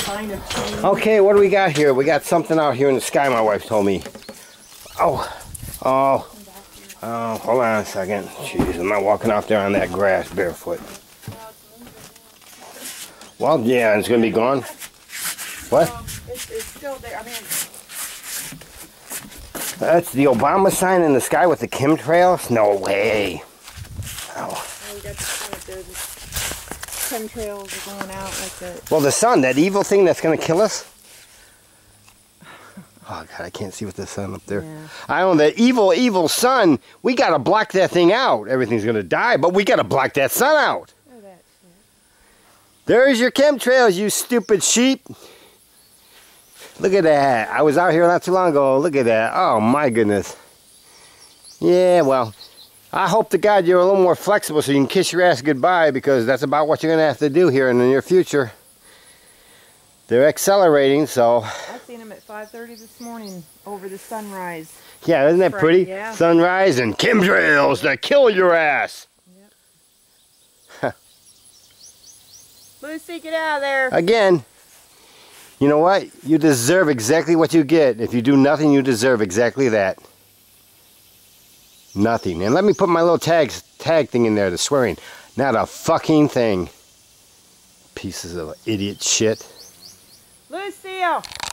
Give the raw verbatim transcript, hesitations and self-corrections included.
sign of change. Okay, what do we got here? We got something out here in the sky, my wife told me. Oh, oh, oh, hold on a second. Jeez, I'm not walking out there on that grass barefoot. Well, yeah, it's going to be gone. What? Um, it's, it's still there. I mean, that's the Obama sign in the sky with the chemtrails? No way. Oh. oh, that's what the chemtrails are going out like that. Well, the sun, that evil thing that's going to kill us. Oh, God, I can't see with the sun up there. Yeah. I own that evil, evil sun. We got to block that thing out. Everything's going to die, but we got to block that sun out. Oh, that shit. There's your chemtrails, you stupid sheep. Look at that. I was out here not too long ago. Look at that. Oh, my goodness. Yeah, well, I hope to God you're a little more flexible so you can kiss your ass goodbye, because that's about what you're going to have to do here in the near future. They're accelerating, so... I seen them at five thirty this morning over the sunrise. Yeah, isn't that Right, pretty? yeah. Sunrise and chemtrails that kill your ass. Yep. Lucy, get out of there. Again, you know what? You deserve exactly what you get. If you do nothing, you deserve exactly that. Nothing. And let me put my little tag, tag thing in there, the swearing. Not a fucking thing. Pieces of idiot shit. Lucille!